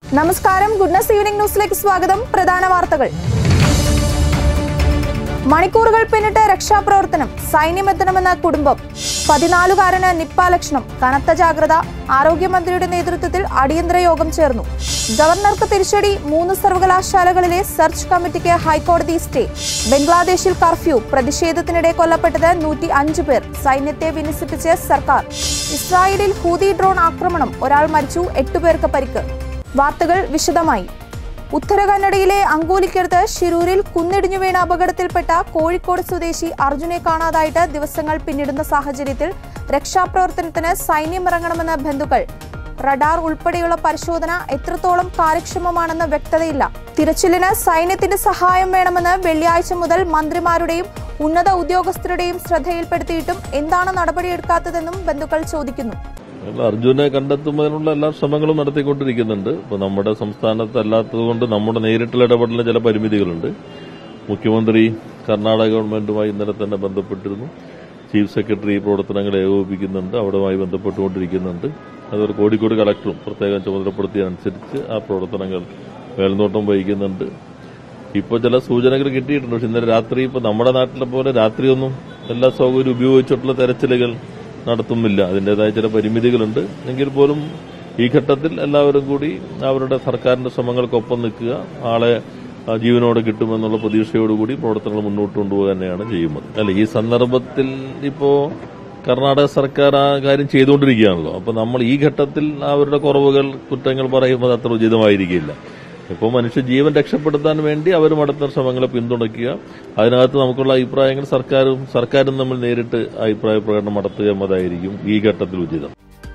നമസ്കാരം, goodness evening ന്യൂസിലേക്ക് സ്വാഗതം. പ്രധാന വാർത്തകൾ. മണിക്കൂറുകൾ പിന്നിട്ട് രക്ഷാപ്രവർത്തനം. സൈന്യമെത്തണമെന്ന കുടുംബം. 14-കാരന് നിപ്പ ലക്ഷണം. കനത്ത ജാഗ്രത. ആരോഗ്യമന്ത്രിയുടെ നേതൃത്വത്തിൽ അടിയന്തര യോഗം ചേർന്നു. ഗവർണർക്ക് തിരിച്ചടി. 3 സർവകലാശാലകളിലെ സെർച്ച് കമ്മിറ്റിക്ക് ഹൈക്കോടതി സ്റ്റേ. ബംഗ്ലാദേശിൽ കർഫ്യൂ. പ്രതിഷേധത്തിനിടെ കൊല്ലപ്പെട്ടത് 105 പേർ. സൈന്യത്തെ വിന്യസിപ്പിച്ച് സർക്കാർ. ഇസ്രായേലിൽ ഹൂതി ഡ്രോൺ ആക്രമണം. ഒരാൾ മരിച്ചു, 8 പേർക്ക് പരിക്ക്. വാർത്തകൾ വിശദമായി. ഉത്തര കന്നഡയിലെ അങ്കോലിക്കടുത്ത് ഷിരൂരിൽ കുന്നിടിഞ്ഞു വീണ അപകടത്തിൽപ്പെട്ട കോഴിക്കോട് സ്വദേശി അർജുനെ കാണാതായിട്ട് ദിവസങ്ങൾ പിന്നിടുന്ന സാഹചര്യത്തിൽ രക്ഷാപ്രവർത്തനത്തിന് സൈന്യം ഇറങ്ങണമെന്ന ബന്ധുക്കൾ. റഡാർ ഉൾപ്പെടെയുള്ള പരിശോധന എത്രത്തോളം കാര്യക്ഷമമാണെന്ന് വ്യക്തതയില്ല. തിരച്ചിലിന് സൈന്യത്തിന്റെ സഹായം വേണമെന്ന് വെള്ളിയാഴ്ച മുതൽ മന്ത്രിമാരുടെയും ഉന്നത ഉദ്യോഗസ്ഥരുടെയും ശ്രദ്ധയിൽപ്പെടുത്തിയിട്ടും എന്താണ് നടപടിയെടുക്കാത്തതെന്നും ബന്ധുക്കൾ ചോദിക്കുന്നു. അർജുനെ കണ്ടെത്തുന്നതിനുള്ള എല്ലാ ശ്രമങ്ങളും നടത്തിക്കൊണ്ടിരിക്കുന്നുണ്ട്. ഇപ്പോൾ നമ്മുടെ സംസ്ഥാനത്ത് അല്ലാത്തതുകൊണ്ട് നമ്മുടെ നേരിട്ടുള്ള ഇടപെടലിന് ചില പരിമിതികളുണ്ട്. മുഖ്യമന്ത്രി കർണാടക ഗവൺമെന്റുമായി ഇന്നലെ തന്നെ ബന്ധപ്പെട്ടിരുന്നു. ചീഫ് സെക്രട്ടറി പ്രവർത്തനങ്ങൾ ഏകോപിപ്പിക്കുന്നുണ്ട്, അവിടെയുമായി ബന്ധപ്പെട്ടുകൊണ്ടിരിക്കുന്നുണ്ട്. അതുപോലെ കോഴിക്കോട് കളക്ടറും പ്രത്യേകം ചുമതലപ്പെടുത്തിയതനുസരിച്ച് ആ പ്രവർത്തനങ്ങൾ മേൽനോട്ടം വഹിക്കുന്നുണ്ട്. ഇപ്പോൾ ചില സൂചനകൾ കിട്ടിയിട്ടുണ്ട്. പക്ഷെ ഇന്നലെ രാത്രി ഇപ്പോൾ നമ്മുടെ നാട്ടിലെ പോലെ രാത്രിയൊന്നും എല്ലാ സൗകര്യവും ഉപയോഗിച്ചിട്ടുള്ള തെരച്ചിലുകൾ നടത്തുന്നില്ല. അതിൻ്റെതായ ചില പരിമിതികളുണ്ട്. എങ്കിൽ പോലും ഈ ഘട്ടത്തിൽ എല്ലാവരും കൂടി അവരുടെ സർക്കാരിന്റെ ശ്രമങ്ങൾക്കൊപ്പം നിൽക്കുക, ആളെ ജീവനോടെ കിട്ടുമെന്നുള്ള പ്രതീക്ഷയോടുകൂടി പ്രവർത്തനങ്ങൾ മുന്നോട്ട് കൊണ്ടുപോകുക തന്നെയാണ് ചെയ്യുന്നത്. അല്ല, ഈ സന്ദർഭത്തിൽ ഇപ്പോ കർണാടക സർക്കാർ ആ കാര്യം ചെയ്തുകൊണ്ടിരിക്കുകയാണല്ലോ. അപ്പൊ നമ്മൾ ഈ ഘട്ടത്തിൽ അവരുടെ കുറവുകൾ, കുറ്റങ്ങൾ പറയുമ്പോൾ അത്ര ഉചിതമായിരിക്കില്ല. ഇപ്പോൾ മനുഷ്യ ജീവൻ രക്ഷപ്പെടുത്താൻ വേണ്ടി അവർ നടത്തുന്ന ശ്രമങ്ങളെ പിന്തുണയ്ക്കുക, അതിനകത്ത് നമുക്കുള്ള അഭിപ്രായങ്ങൾ സർക്കാരും തമ്മിൽ നേരിട്ട് അഭിപ്രായ പ്രകടനം നടത്തുക എന്നതായിരിക്കും ഈ ഘട്ടത്തിൽ ഉചിതം.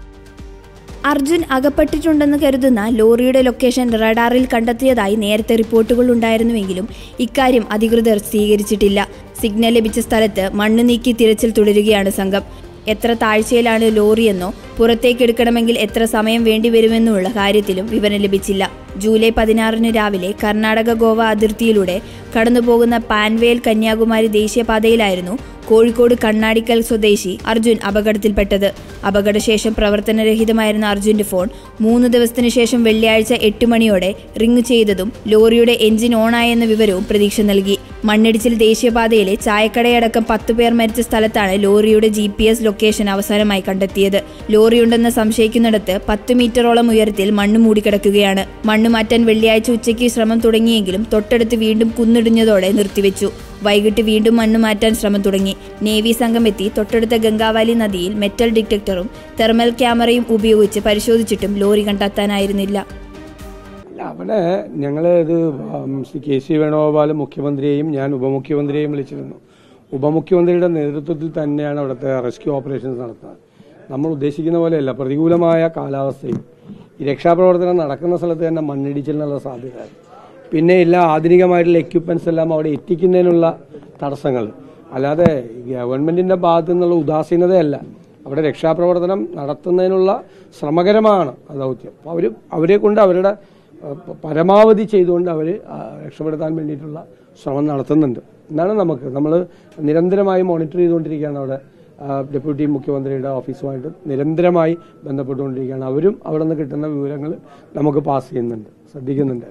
അർജുൻ അകപ്പെട്ടിട്ടുണ്ടെന്ന് കരുതുന്ന ലോറിയുടെ ലൊക്കേഷൻ റഡാറിൽ കണ്ടെത്തിയതായി നേരത്തെ റിപ്പോർട്ടുകൾ ഉണ്ടായിരുന്നുവെങ്കിലും ഇക്കാര്യം അധികൃതർ സ്ഥിരീകരിച്ചിട്ടില്ല. സിഗ്നൽ ലഭിച്ച സ്ഥലത്ത് മണ്ണ് നീക്കി തിരച്ചിൽ തുടരുകയാണ് സംഘം. എത്ര താഴ്ചയിലാണ് ലോറിയെന്നോ പുറത്തേക്കെടുക്കണമെങ്കിൽ എത്ര സമയം വേണ്ടിവരുമെന്നുള്ള കാര്യത്തിലും വിവരം ലഭിച്ചില്ല. ജൂലൈ 16 രാവിലെ കർണാടക ഗോവ അതിർത്തിയിലൂടെ കടന്നുപോകുന്ന പാൻവേൽ കന്യാകുമാരി ദേശീയപാതയിലായിരുന്നു കോഴിക്കോട് കണ്ണാടിക്കൽ സ്വദേശി അർജുൻ അപകടത്തിൽപ്പെട്ടത്. അപകടശേഷം പ്രവർത്തനരഹിതമായിരുന്ന അർജുന്റെ ഫോൺ 3 ദിവസത്തിനു ശേഷം വെള്ളിയാഴ്ച 8 മണിയോടെ റിംഗ് ചെയ്തതും ലോറിയുടെ എഞ്ചിൻ ഓണായെന്ന വിവരവും പ്രതീക്ഷ നൽകി. മണ്ണിടിച്ചിൽ ദേശീയപാതയിലെ ചായക്കടയടക്കം 10 പേർ മരിച്ച സ്ഥലത്താണ് ലോറിയുടെ GPS ലൊക്കേഷൻ അവസാനമായി കണ്ടെത്തിയത്. ലോറിയുണ്ടെന്ന് സംശയിക്കുന്നിടത്ത് 10 മീറ്ററോളം ഉയരത്തിൽ മണ്ണ് മൂടിക്കിടക്കുകയാണ്. മണ്ണ് മാറ്റാൻ വെള്ളിയാഴ്ച ഉച്ചയ്ക്ക് ശ്രമം തുടങ്ങിയെങ്കിലും തൊട്ടടുത്ത് വീണ്ടും കുന്നിടിഞ്ഞതോടെ നിർത്തിവെച്ചു. വൈകിട്ട് വീണ്ടും മണ്ണ് മാറ്റാൻ ശ്രമം തുടങ്ങി. നേവി സംഘം എത്തി തൊട്ടടുത്ത ഗംഗാവാലി നദിയിൽ മെറ്റൽ ഡിറ്റക്ടറും തെർമൽ ക്യാമറയും ഉപയോഗിച്ച് പരിശോധിച്ചിട്ടും ലോറി കണ്ടെത്താനായിരുന്നില്ല. അവിടെ ഞങ്ങൾ ഇത് KC വേണുഗോപാലും മുഖ്യമന്ത്രിയെയും ഞാൻ ഉപമുഖ്യമന്ത്രിയെയും വിളിച്ചിരുന്നു. ഉപമുഖ്യമന്ത്രിയുടെ നേതൃത്വത്തിൽ തന്നെയാണ് അവിടുത്തെ റെസ്ക്യൂ ഓപ്പറേഷൻസ് നടത്തുന്നത്. നമ്മൾ ഉദ്ദേശിക്കുന്ന പോലെയല്ല. പ്രതികൂലമായ കാലാവസ്ഥയും ഈ രക്ഷാപ്രവർത്തനം നടക്കുന്ന സ്ഥലത്ത് തന്നെ മണ്ണിടിച്ചിലിനുള്ള സാധ്യത, പിന്നെ എല്ലാ ആധുനികമായിട്ടുള്ള എക്യുപ്മെന്റ്സ് എല്ലാം അവിടെ എത്തിക്കുന്നതിനുള്ള തടസ്സങ്ങൾ, അല്ലാതെ ഗവൺമെന്റിന്റെ ഭാഗത്തു നിന്നുള്ള ഉദാസീനതയല്ല. അവിടെ രക്ഷാപ്രവർത്തനം നടത്തുന്നതിനുള്ള ശ്രമകരമാണ് ദൗത്യം. അപ്പോൾ അവരെ കൊണ്ട് അവരുടെ പരമാവധി ചെയ്തുകൊണ്ട് അവർ രക്ഷപ്പെടുത്താൻ വേണ്ടിയിട്ടുള്ള ശ്രമം നടത്തുന്നുണ്ട്. എന്നാണ് നമ്മൾ നിരന്തരമായി മോണിറ്റർ ചെയ്തുകൊണ്ടിരിക്കുകയാണ്. അവിടെ ഡെപ്യൂട്ടി മുഖ്യമന്ത്രിയുടെ ഓഫീസുമായിട്ട് നിരന്തരമായി ബന്ധപ്പെട്ടുകൊണ്ടിരിക്കുകയാണ്. അവരും അവിടെ നിന്ന് കിട്ടുന്ന വിവരങ്ങൾ നമുക്ക് പാസ് ചെയ്യുന്നുണ്ട്, ശ്രദ്ധിക്കുന്നുണ്ട്.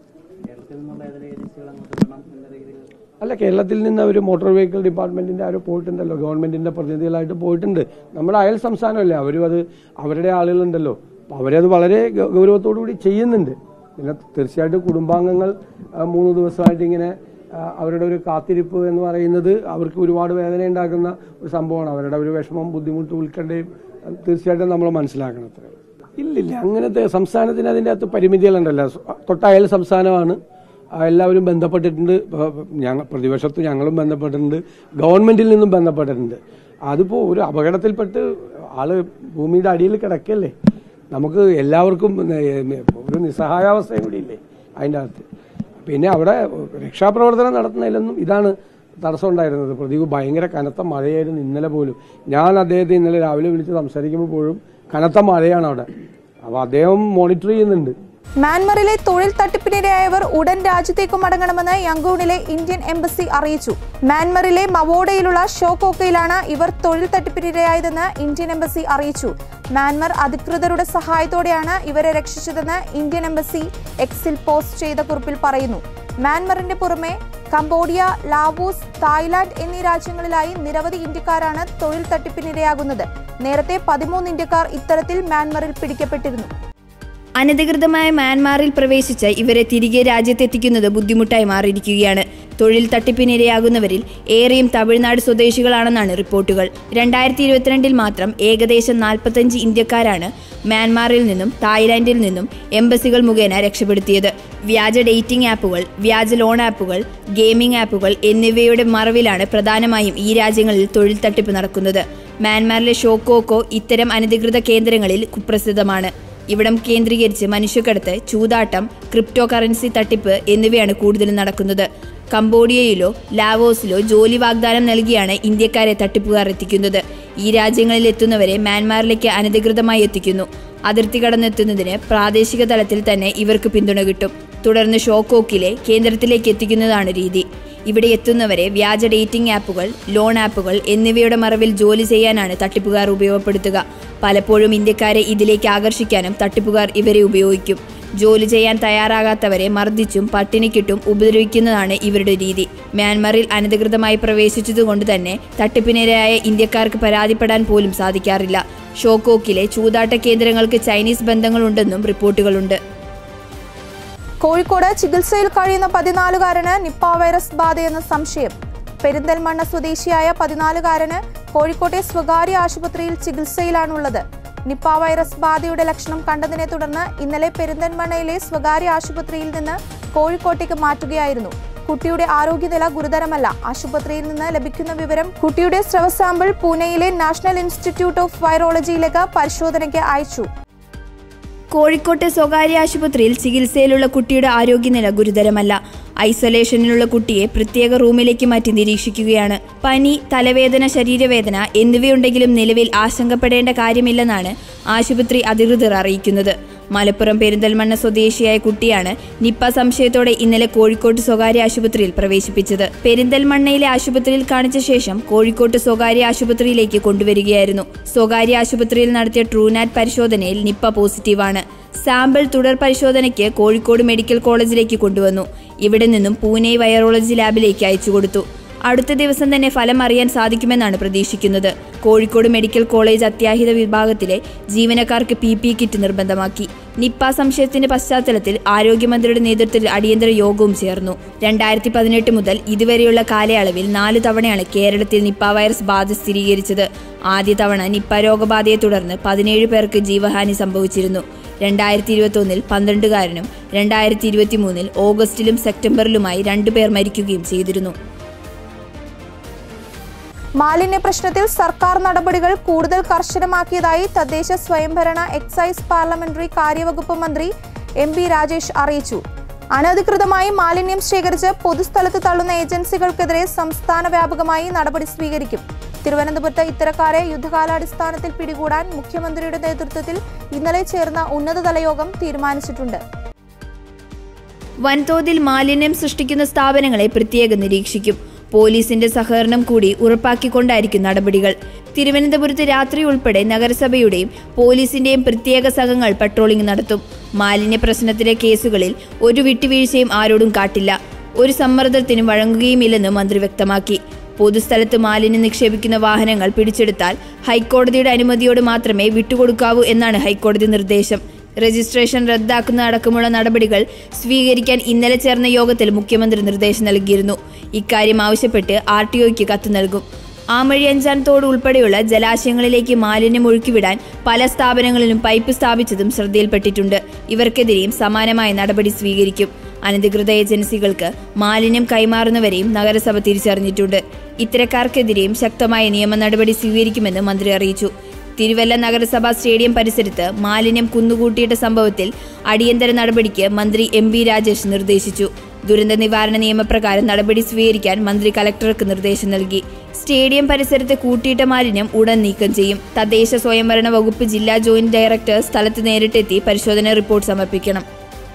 അല്ല, കേരളത്തിൽ നിന്ന് അവർ മോട്ടോർ വെഹിക്കിൾ ഡിപ്പാർട്ട്മെന്റിന്റെ അവർ പോയിട്ടുണ്ടല്ലോ, ഗവൺമെന്റിന്റെ പ്രതിനിധികളായിട്ട് പോയിട്ടുണ്ട്. നമ്മുടെ അയൽ സംസ്ഥാനമല്ലേ, അവരും അത് അവരുടെ ആളുകളുണ്ടല്ലോ, അവരത് വളരെ ഗൗരവത്തോടു കൂടി ചെയ്യുന്നുണ്ട്. പിന്നെ തീർച്ചയായിട്ടും കുടുംബാംഗങ്ങൾ 3 ദിവസമായിട്ട് ഇങ്ങനെ അവരുടെ ഒരു കാത്തിരിപ്പ് എന്ന് പറയുന്നത് അവർക്ക് ഒരുപാട് വേദന ഉണ്ടാക്കുന്ന ഒരു സംഭവമാണ്. അവരുടെ ഒരു വിഷമം, ബുദ്ധിമുട്ട്, ഉത്കണ്ഠയും തീർച്ചയായിട്ടും നമ്മൾ മനസ്സിലാക്കണം. അത്ര ഇല്ലില്ല, അങ്ങനത്തെ സംസ്ഥാനത്തിന് അതിൻ്റെ അകത്ത് പരിമിതികളുണ്ടല്ലോ. തൊട്ടയൽ സംസ്ഥാനമാണ്, എല്ലാവരും ബന്ധപ്പെട്ടിട്ടുണ്ട്. പ്രതിപക്ഷത്ത് ഞങ്ങളും ബന്ധപ്പെട്ടിട്ടുണ്ട്, ഗവൺമെന്റിൽ നിന്നും ബന്ധപ്പെട്ടിട്ടുണ്ട്. അതിപ്പോൾ ഒരു അപകടത്തിൽപ്പെട്ട് ആള് ഭൂമിയുടെ അടിയിൽ കിടക്കല്ലേ, നമുക്ക് എല്ലാവർക്കും ഒരു നിസ്സഹായാവസ്ഥയും കൂടി ഇല്ലേ അതിൻ്റെ അകത്ത്. പിന്നെ അവിടെ രക്ഷാപ്രവർത്തനം നടത്തുന്നതിലൊന്നും ഇതാണ് തടസ്സം ഉണ്ടായിരുന്നത്. ഭയങ്കര കനത്ത മഴയായിരുന്നു ഇന്നലെ പോലും. ഞാൻ അദ്ദേഹത്തെ ഇന്നലെ രാവിലെ വിളിച്ച് സംസാരിക്കുമ്പോൾ പോലും കനത്ത മഴയാണ് അവിടെ. അപ്പോൾ അദ്ദേഹം മോണിറ്റർ ചെയ്യുന്നുണ്ട്. മ്യാൻമറിലെ തൊഴിൽ തട്ടിപ്പിനിരയായവർ ഉടൻ രാജ്യത്തേക്ക് മടങ്ങണമെന്ന് യംഗൂണിലെ ഇന്ത്യൻ എംബസി അറിയിച്ചു. മ്യാൻമറിലെ മവോഡയിലുള്ള ഷോക്കോക്കയിലാണ് ഇവർ തൊഴിൽ തട്ടിപ്പിനിരയായതെന്ന് ഇന്ത്യൻ എംബസി അറിയിച്ചു. മ്യാൻമർ അധികൃതരുടെ സഹായത്തോടെയാണ് ഇവരെ രക്ഷിച്ചതെന്ന് ഇന്ത്യൻ എംബസി എക്സിൽ പോസ്റ്റ് ചെയ്ത കുറിപ്പിൽ പറയുന്നു. മ്യാൻമറിന്റെ പുറമെ കംബോഡിയ, ലാവോസ്, തായ്ലാന്റ് എന്നീ രാജ്യങ്ങളിലായി നിരവധി ഇന്ത്യക്കാരാണ് തൊഴിൽ തട്ടിപ്പിനിരയാകുന്നത്. നേരത്തെ 13 ഇന്ത്യക്കാർ ഇത്തരത്തിൽ മ്യാൻമറിൽ പിടിക്കപ്പെട്ടിരുന്നു. അനധികൃതമായ മ്യാൻമാറിൽ പ്രവേശിച്ച ഇവരെ തിരികെ രാജ്യത്തെത്തിക്കുന്നത് ബുദ്ധിമുട്ടായി മാറിയിരിക്കുകയാണ്. തൊഴിൽ തട്ടിപ്പിനിരയാകുന്നവരിൽ ഏറെയും തമിഴ്നാട് സ്വദേശികളാണെന്നാണ് റിപ്പോർട്ടുകൾ. 2022 മാത്രം ഏകദേശം 45 ഇന്ത്യക്കാരാണ് മ്യാൻമാറിൽ നിന്നും തായ്ലാന്റിൽ നിന്നും എംബസികൾ മുഖേന രക്ഷപ്പെടുത്തിയത്. വ്യാജ ഡേറ്റിംഗ് ആപ്പുകൾ, വ്യാജ ലോൺ ആപ്പുകൾ, ഗെയിമിംഗ് ആപ്പുകൾ എന്നിവയുടെ മറവിലാണ് പ്രധാനമായും ഈ രാജ്യങ്ങളിൽ തൊഴിൽ തട്ടിപ്പ് നടക്കുന്നത്. മ്യാൻമാറിലെ ഷോക്കോക്കോ ഇത്തരം അനധികൃത കേന്ദ്രങ്ങളിൽ കുപ്രസിദ്ധമാണ്. ഇവിടം കേന്ദ്രീകരിച്ച് മനുഷ്യക്കടത്ത്, ചൂതാട്ടം, ക്രിപ്റ്റോ കറൻസി തട്ടിപ്പ് എന്നിവയാണ് കൂടുതലും നടക്കുന്നത്. കംബോഡിയയിലോ ലാവോസിലോ ജോലി വാഗ്ദാനം നൽകിയാണ് ഇന്ത്യക്കാരെ തട്ടിപ്പുകാർ എത്തിക്കുന്നത്. ഈ രാജ്യങ്ങളിൽ എത്തുന്നവരെ മ്യാൻമാറിലേക്ക് അനധികൃതമായി എത്തിക്കുന്നു. അതിർത്തി കടന്നെത്തുന്നതിന് പ്രാദേശിക തലത്തിൽ തന്നെ ഇവർക്ക് പിന്തുണ കിട്ടും. തുടർന്ന് ഷോക്കോക്കിലെ കേന്ദ്രത്തിലേക്ക് എത്തിക്കുന്നതാണ് രീതി. ഇവിടെ എത്തുന്നവരെ വ്യാജ ഡേറ്റിംഗ് ആപ്പുകൾ, ലോൺ ആപ്പുകൾ എന്നിവയുടെ മറവിൽ ജോലി ചെയ്യാനാണ് തട്ടിപ്പുകാർ ഉപയോഗപ്പെടുത്തുക. പലപ്പോഴും ഇന്ത്യക്കാരെ ഇതിലേക്ക് ആകർഷിക്കാനും തട്ടിപ്പുകാർ ഇവരെ ഉപയോഗിക്കും. ജോലി ചെയ്യാൻ തയ്യാറാകാത്തവരെ മർദ്ദിച്ചും പട്ടിണിക്കിട്ടും ഉപദ്രവിക്കുന്നതാണ് ഇവരുടെ രീതി. മ്യാൻമറിൽ അനധികൃതമായി പ്രവേശിച്ചതുകൊണ്ട് തന്നെ തട്ടിപ്പിനിരയായ ഇന്ത്യക്കാർക്ക് പരാതിപ്പെടാൻ പോലും സാധിക്കാറില്ല. ഷോക്കോക്കിലെ ചൂതാട്ട കേന്ദ്രങ്ങൾക്ക് ചൈനീസ് ബന്ധങ്ങളുണ്ടെന്നും റിപ്പോർട്ടുകളുണ്ട്. കോഴിക്കോട് ചികിത്സയിൽ കഴിയുന്ന 14-കാരന് നിപ്പ വൈറസ് ബാധയെന്ന സംശയം. പെരിന്തൽമണ്ണ സ്വദേശിയായ 14-കാരന് കോഴിക്കോട്ടെ സ്വകാര്യ ആശുപത്രിയിൽ ചികിത്സയിലാണുള്ളത്. നിപ്പ വൈറസ് ബാധയുടെ ലക്ഷണം കണ്ടതിനെ തുടർന്ന് ഇന്നലെ പെരിന്തൽമണ്ണയിലെ സ്വകാര്യ ആശുപത്രിയിൽ നിന്ന് കോഴിക്കോട്ടേക്ക് മാറ്റുകയായിരുന്നു. കുട്ടിയുടെ ആരോഗ്യനില ഗുരുതരമല്ല. ആശുപത്രിയിൽ നിന്ന് ലഭിക്കുന്ന വിവരം കുട്ടിയുടെ സ്രവ സാമ്പിൾ പൂനെയിലെ നാഷണൽ ഇൻസ്റ്റിറ്റ്യൂട്ട് ഓഫ് വൈറോളജിയിലേക്ക് പരിശോധനയ്ക്ക് അയച്ചു. കോഴിക്കോട്ടെ സ്വകാര്യ ആശുപത്രിയിൽ ചികിത്സയിലുള്ള കുട്ടിയുടെ ആരോഗ്യനില ഗുരുതരമല്ല. ഐസൊലേഷനിലുള്ള കുട്ടിയെ പ്രത്യേക റൂമിലേക്ക് മാറ്റി നിരീക്ഷിക്കുകയാണ്. പനി, തലവേദന, ശരീരവേദന എന്നിവയുണ്ടെങ്കിലും നിലവിൽ ആശങ്കപ്പെടേണ്ട കാര്യമില്ലെന്നാണ് ആശുപത്രി അധികൃതർ അറിയിക്കുന്നത്. മലപ്പുറം പെരിന്തൽമണ്ണ സ്വദേശിയായ കുട്ടിയാണ് നിപ്പ സംശയത്തോടെ ഇന്നലെ കോഴിക്കോട്ട് സ്വകാര്യ ആശുപത്രിയിൽ പ്രവേശിപ്പിച്ചത്. പെരിന്തൽമണ്ണയിലെ ആശുപത്രിയിൽ കാണിച്ച ശേഷം കോഴിക്കോട്ട് സ്വകാര്യ ആശുപത്രിയിലേക്ക് കൊണ്ടുവരികയായിരുന്നു. സ്വകാര്യ ആശുപത്രിയിൽ നടത്തിയ ട്രൂനാറ്റ് പരിശോധനയിൽ നിപ്പ പോസിറ്റീവാണ്. സാമ്പിൾ തുടർ പരിശോധനയ്ക്ക് കോഴിക്കോട് മെഡിക്കൽ കോളേജിലേക്ക് കൊണ്ടുവന്നു. ഇവിടെ നിന്നും പൂനെ വൈറോളജി ലാബിലേക്ക് അയച്ചു കൊടുത്തു. അടുത്ത ദിവസം തന്നെ ഫലം അറിയാൻ സാധിക്കുമെന്നാണ് പ്രതീക്ഷിക്കുന്നത്. കോഴിക്കോട് മെഡിക്കൽ കോളേജ് അത്യാഹിത വിഭാഗത്തിലെ ജീവനക്കാർക്ക് PPE കിറ്റ് നിർബന്ധമാക്കി. നിപ്പ സംശയത്തിന്റെ പശ്ചാത്തലത്തിൽ ആരോഗ്യമന്ത്രിയുടെ നേതൃത്വത്തിൽ അടിയന്തര യോഗവും ചേർന്നു. 2018 മുതൽ ഇതുവരെയുള്ള കാലയളവിൽ 4 തവണയാണ് കേരളത്തിൽ നിപ്പ വൈറസ് ബാധ സ്ഥിരീകരിച്ചത്. ആദ്യ തവണ നിപ്പ രോഗബാധയെ തുടർന്ന് 17 പേർക്ക് ജീവഹാനി സംഭവിച്ചിരുന്നു. 2021 12-കാരനും 2023 ഓഗസ്റ്റിലും സെപ്റ്റംബറിലുമായി 2 പേർ മരിക്കുകയും ചെയ്തിരുന്നു. മാലിന്യ പ്രശ്നത്തിൽ സർക്കാർ നടപടികൾ കൂടുതൽ കർശനമാക്കിയതായി തദ്ദേശ സ്വയംഭരണ എക്സൈസ് പാർലമെന്ററി കാര്യവകുപ്പ് മന്ത്രി MP രാജേഷ് അറിയിച്ചു. അനധികൃതമായി മാലിന്യം ശേഖരിച്ച് പൊതുസ്ഥലത്ത് തള്ളുന്ന ഏജൻസികൾക്കെതിരെ സംസ്ഥാന വ്യാപകമായി നടപടി സ്വീകരിക്കും. തിരുവനന്തപുരത്ത് ഇത്തരക്കാരെ യുദ്ധകാലാടിസ്ഥാനത്തിൽ പിടികൂടാൻ മുഖ്യമന്ത്രിയുടെ നേതൃത്വത്തിൽ ഇന്നലെ ചേർന്ന ഉന്നതതല യോഗം തീരുമാനിച്ചിട്ടുണ്ട്. വൻതോതിൽ മാലിന്യം സൃഷ്ടിക്കുന്ന സ്ഥാപനങ്ങളെ പ്രത്യേകം നിരീക്ഷിക്കും. പോലീസിന്റെ സഹകരണം കൂടി ഉറപ്പാക്കിക്കൊണ്ടായിരിക്കും നടപടികൾ. തിരുവനന്തപുരത്ത് രാത്രി ഉൾപ്പെടെ നഗരസഭയുടെയും പോലീസിന്റെയും പ്രത്യേക സംഘങ്ങൾ പട്രോളിംഗ് നടത്തും. മാലിന്യ പ്രശ്നത്തിലെ കേസുകളിൽ ഒരു വിട്ടുവീഴ്ചയും ആരോടും കാട്ടില്ല. ഒരു സമ്മർദ്ദത്തിനും വഴങ്ങുകയുമില്ലെന്ന് മന്ത്രി വ്യക്തമാക്കി. പൊതുസ്ഥലത്ത് മാലിന്യം നിക്ഷേപിക്കുന്ന വാഹനങ്ങൾ പിടിച്ചെടുത്താൽ ഹൈക്കോടതിയുടെ അനുമതിയോട് മാത്രമേ വിട്ടുകൊടുക്കാവൂ എന്നാണ് ഹൈക്കോടതി നിർദ്ദേശം. രജിസ്ട്രേഷൻ റദ്ദാക്കുന്ന അടക്കമുള്ള നടപടികൾ സ്വീകരിക്കാൻ ഇന്നലെ ചേർന്ന യോഗത്തിൽ മുഖ്യമന്ത്രി നിർദ്ദേശം നൽകിയിരുന്നു. ഇക്കാര്യം ആവശ്യപ്പെട്ട് RTOയ്ക്ക് കത്ത് നൽകും. ആമഴി അഞ്ചാൻ തോട് ഉൾപ്പെടെയുള്ള ജലാശയങ്ങളിലേക്ക് മാലിന്യം ഒഴുക്കിവിടാൻ പല സ്ഥാപനങ്ങളിലും പൈപ്പ് സ്ഥാപിച്ചതും ശ്രദ്ധയിൽപ്പെട്ടിട്ടുണ്ട്. ഇവർക്കെതിരെയും സമാനമായ നടപടി സ്വീകരിക്കും. അനധികൃത ഏജൻസികൾക്ക് മാലിന്യം കൈമാറുന്നവരെയും നഗരസഭ തിരിച്ചറിഞ്ഞിട്ടുണ്ട്. ഇത്തരക്കാർക്കെതിരെയും ശക്തമായ നിയമ നടപടി സ്വീകരിക്കുമെന്ന് മന്ത്രി അറിയിച്ചു. തിരുവല്ല നഗരസഭാ സ്റ്റേഡിയം പരിസരത്ത് മാലിന്യം കുന്നുകൂട്ടിയിട്ട സംഭവത്തിൽ അടിയന്തര നടപടിക്ക് മന്ത്രി MP രാജേഷ് നിർദ്ദേശിച്ചു. ദുരന്ത നിവാരണ നിയമപ്രകാരം നടപടി സ്വീകരിക്കാൻ മന്ത്രി കലക്ടർക്ക് നിർദ്ദേശം നൽകി. സ്റ്റേഡിയം പരിസരത്ത് കൂട്ടിയിട്ട മാലിന്യം ഉടൻ നീക്കം ചെയ്യും. തദ്ദേശ സ്വയംഭരണ വകുപ്പ് ജില്ലാ ജോയിന്റ് ഡയറക്ടർ സ്ഥലത്ത് നേരിട്ടെത്തി പരിശോധനാ റിപ്പോർട്ട് സമർപ്പിക്കണം.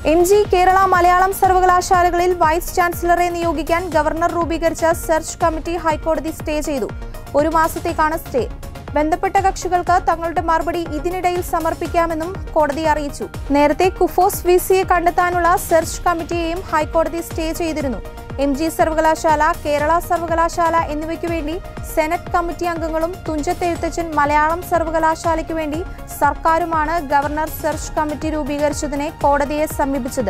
MG കേരള മലയാളം സർവകലാശാലകളിൽ വൈസ് ചാൻസലറെ നിയോഗിക്കാൻ ഗവർണർ രൂപീകരിച്ച സെർച്ച് കമ്മിറ്റി ഹൈക്കോടതി സ്റ്റേ ചെയ്തു. 1 മാസത്തേക്കാണ് സ്റ്റേ. ബന്ധപ്പെട്ട കക്ഷികൾക്ക് തങ്ങളുടെ മറുപടി ഇതിനിടയിൽ സമർപ്പിക്കാമെന്നും കോടതി അറിയിച്ചു. നേരത്തെ കുഫോസ് VCയെ കണ്ടെത്താനുള്ള സെർച്ച് കമ്മിറ്റിയെയും ഹൈക്കോടതി സ്റ്റേ ചെയ്തിരുന്നു. MG സർവകലാശാല, കേരള സർവകലാശാല എന്നിവയ്ക്കു വേണ്ടി സെനറ്റ് കമ്മിറ്റി അംഗങ്ങളും തുഞ്ചത്തെഴുത്തച്ഛൻ മലയാളം സർവകലാശാലയ്ക്കു വേണ്ടി സർക്കാരുമാണ് ഗവർണർ സെർച്ച് കമ്മിറ്റി രൂപീകരിച്ചതിനെ കോടതിയെ സമീപിച്ചത്.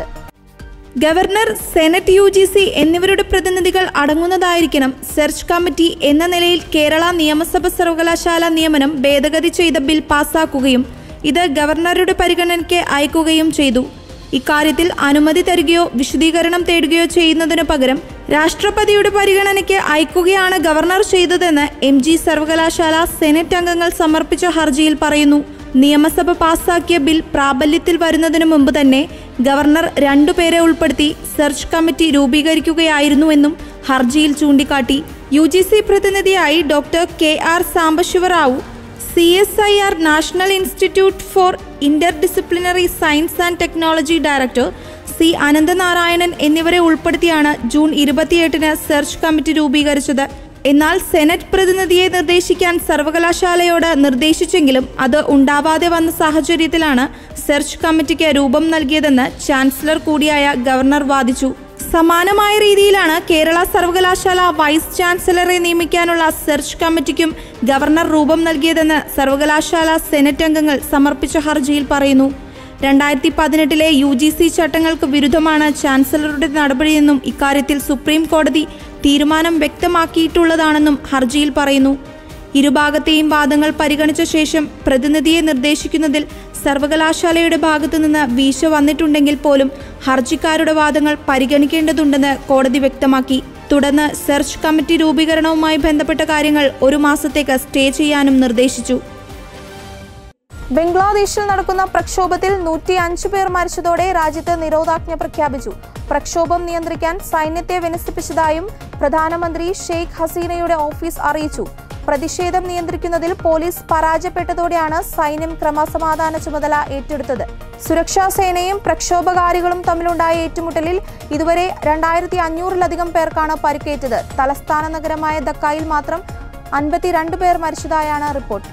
ഗവർണർ, സെനറ്റ്, UGC എന്നിവരുടെ പ്രതിനിധികൾ അടങ്ങുന്നതായിരിക്കണം സെർച്ച് കമ്മിറ്റി എന്ന നിലയിൽ കേരള നിയമസഭ സർവകലാശാല നിയമനം ഭേദഗതി ചെയ്ത ബിൽ പാസാക്കുകയും ഇത് ഗവർണറുടെ പരിഗണനയ്ക്ക് അയക്കുകയും ചെയ്തു. ഇക്കാര്യത്തിൽ അനുമതി തരികയോ വിശദീകരണം തേടുകയോ ചെയ്യുന്നതിനു പകരം രാഷ്ട്രപതിയുടെ പരിഗണനയ്ക്ക് അയക്കുകയാണ് ഗവർണർ ചെയ്തതെന്ന് MG സർവകലാശാല സെനറ്റ് അംഗങ്ങൾ സമർപ്പിച്ച ഹർജിയിൽ പറയുന്നു. നിയമസഭ പാസാക്കിയ ബിൽ പ്രാബല്യത്തിൽ വരുന്നതിനു മുമ്പ് തന്നെ ഗവർണർ 2 പേരെ ഉൾപ്പെടുത്തി സെർച്ച് കമ്മിറ്റി രൂപീകരിക്കുകയായിരുന്നുവെന്നും ഹർജിയിൽ ചൂണ്ടിക്കാട്ടി. UGC പ്രതിനിധിയായി doctor KR Sambasivarao, CSIR national institute for interdisciplinary science and technology director C Ananthanarayanan എന്നിവരെ ഉൾപ്പെടുത്തിയാണ് ജൂൺ 28-ന് സെർച്ച് കമ്മിറ്റി രൂപീകരിച്ചത്. എന്നാൽ സെനറ്റ് പ്രതിനിധിയെ നിർദ്ദേശിക്കാൻ സർവകലാശാലയോട് നിർദ്ദേശിച്ചെങ്കിലും അത് ഉണ്ടാവാതെ വന്ന സാഹചര്യത്തിലാണ് സെർച്ച് കമ്മിറ്റിക്ക് രൂപം നൽകിയതെന്ന് ചാൻസലർ കൂടിയായ ഗവർണർ വാദിച്ചു. സമാനമായ രീതിയിലാണ് കേരള സർവകലാശാല വൈസ് ചാൻസലറെ നിയമിക്കാനുള്ള സെർച്ച് കമ്മിറ്റിക്കും ഗവർണർ രൂപം നൽകിയതെന്ന് സർവകലാശാല സെനറ്റ് അംഗങ്ങൾ സമർപ്പിച്ച ഹർജിയിൽ പറയുന്നു. 2018-ലെ UGC ചട്ടങ്ങൾക്ക് വിരുദ്ധമാണ് ചാൻസലറുടെ നടപടിയെന്നും ഇക്കാര്യത്തിൽ സുപ്രീം കോടതി തീരുമാനം വ്യക്തമാക്കിയിട്ടുള്ളതാണെന്നും ഹർജിയിൽ പറയുന്നു. ഇരുഭാഗത്തെയും വാദങ്ങൾ പരിഗണിച്ച ശേഷം പ്രതിനിധിയെ നിർദ്ദേശിക്കുന്നതിൽ സർവകലാശാലയുടെ ഭാഗത്തുനിന്ന് വീഴ്ച വന്നിട്ടുണ്ടെങ്കിൽ പോലും ഹർജിക്കാരുടെ വാദങ്ങൾ പരിഗണിക്കേണ്ടതുണ്ടെന്ന് കോടതി വ്യക്തമാക്കി. തുടർന്ന് സെർച്ച് കമ്മിറ്റി രൂപീകരണവുമായി ബന്ധപ്പെട്ട കാര്യങ്ങൾ 1 മാസത്തേക്ക് സ്റ്റേ ചെയ്യാനും നിർദ്ദേശിച്ചു. ബംഗ്ലാദേശിൽ നടക്കുന്ന പ്രക്ഷോഭത്തിൽ 105 പേർ മരിച്ചതോടെ രാജ്യത്ത് നിരോധാജ്ഞ പ്രഖ്യാപിച്ചു. പ്രക്ഷോഭം നിയന്ത്രിക്കാൻ സൈന്യത്തെ വിന്യസിപ്പിച്ചതായും പ്രധാനമന്ത്രി ഷെയ്ഖ് ഹസീനയുടെ ഓഫീസ് അറിയിച്ചു. പ്രതിഷേധം നിയന്ത്രിക്കുന്നതിൽ പോലീസ് പരാജയപ്പെട്ടതോടെയാണ് സൈന്യം ക്രമസമാധാന ചുമതല ഏറ്റെടുത്തത്. സുരക്ഷാ സേനയും പ്രക്ഷോഭകാരികളും തമ്മിലുണ്ടായ ഏറ്റുമുട്ടലിൽ ഇതുവരെ 2500-ലധികം പേർക്കാണ് പരിക്കേറ്റത്. തലസ്ഥാന നഗരമായ ധക്കായിൽ മാത്രം 52 പേർ മരിച്ചതായാണ് റിപ്പോർട്ട്.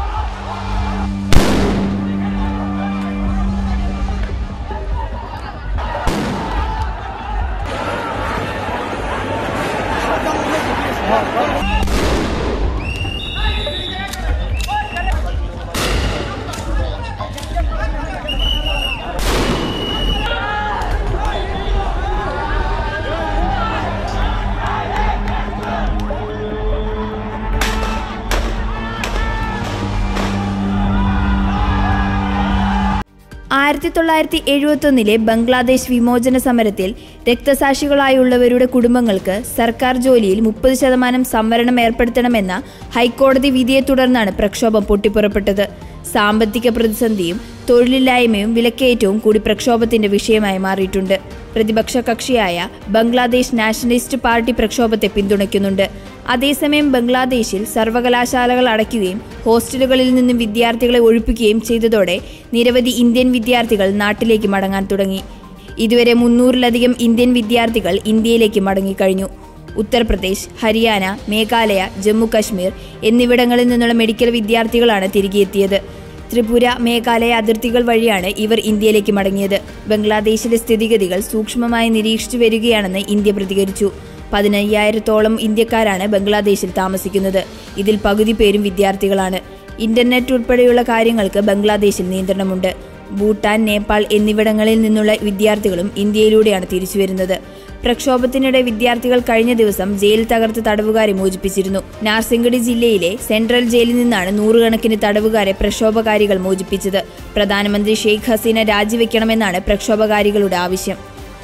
ബംഗ്ലാദേശ് വിമോചന സമരത്തിൽ രക്തസാക്ഷികളായുള്ളവരുടെ കുടുംബങ്ങൾക്ക് സർക്കാർ ജോലിയിൽ 30% സംവരണം ഏർപ്പെടുത്തണമെന്ന ഹൈക്കോടതി വിധിയെ തുടർന്നാണ് പ്രക്ഷോഭം പൊട്ടിപ്പുറപ്പെട്ടത്. സാമ്പത്തിക പ്രതിസന്ധിയും തൊഴിലില്ലായ്മയും വിലക്കയറ്റവും കൂടി പ്രക്ഷോഭത്തിന്റെ വിഷയമായി മാറിയിട്ടുണ്ട്. പ്രതിപക്ഷ കക്ഷിയായ ബംഗ്ലാദേശ് നാഷണലിസ്റ്റ് പാർട്ടി പ്രക്ഷോഭത്തെ പിന്തുണയ്ക്കുന്നുണ്ട്. അതേസമയം ബംഗ്ലാദേശിൽ സർവകലാശാലകൾ അടയ്ക്കുകയും ഹോസ്റ്റലുകളിൽ നിന്നും വിദ്യാർത്ഥികളെ ഒഴിപ്പിക്കുകയും ചെയ്തതോടെ നിരവധി ഇന്ത്യൻ വിദ്യാർത്ഥികൾ നാട്ടിലേക്ക് മടങ്ങാൻ തുടങ്ങി. ഇതുവരെ 300-ലധികം ഇന്ത്യൻ വിദ്യാർത്ഥികൾ ഇന്ത്യയിലേക്ക് മടങ്ങിക്കഴിഞ്ഞു. ഉത്തർപ്രദേശ്, ഹരിയാന, മേഘാലയ, ജമ്മു കശ്മീർ എന്നിവിടങ്ങളിൽ നിന്നുള്ള മെഡിക്കൽ വിദ്യാർത്ഥികളാണ് തിരികെ എത്തിയത്. ത്രിപുര, മേഘാലയ അതിർത്തികൾ വഴിയാണ് ഇവർ ഇന്ത്യയിലേക്ക് മടങ്ങിയത്. ബംഗ്ലാദേശിലെ സ്ഥിതിഗതികൾ സൂക്ഷ്മമായി നിരീക്ഷിച്ചു വരികയാണെന്ന് ഇന്ത്യ പ്രതികരിച്ചു. 15,000-ഓളം ഇന്ത്യക്കാരാണ് ബംഗ്ലാദേശിൽ താമസിക്കുന്നത്. ഇതിൽ പകുതി പേരും വിദ്യാർത്ഥികളാണ്. ഇന്റർനെറ്റ് ഉൾപ്പെടെയുള്ള കാര്യങ്ങൾക്ക് ബംഗ്ലാദേശിൽ നിയന്ത്രണമുണ്ട്. ഭൂട്ടാൻ, നേപ്പാൾ എന്നിവിടങ്ങളിൽ നിന്നുള്ള വിദ്യാർത്ഥികളും ഇന്ത്യയിലൂടെയാണ് തിരിച്ചുവരുന്നത്. പ്രക്ഷോഭത്തിനിടെ വിദ്യാർത്ഥികൾ കഴിഞ്ഞ ദിവസം ജയിൽ തകർത്ത് തടവുകാരെ മോചിപ്പിച്ചിരുന്നു. നാർസിംഗഡി ജില്ലയിലെ സെൻട്രൽ ജയിലിൽ നിന്നാണ് 100 കണക്കിന് തടവുകാരെ പ്രക്ഷോഭകാരികൾ മോചിപ്പിച്ചത്. പ്രധാനമന്ത്രി ഷെയ്ഖ് ഹസീന രാജിവെക്കണമെന്നാണ് പ്രക്ഷോഭകാരികളുടെ ആവശ്യം.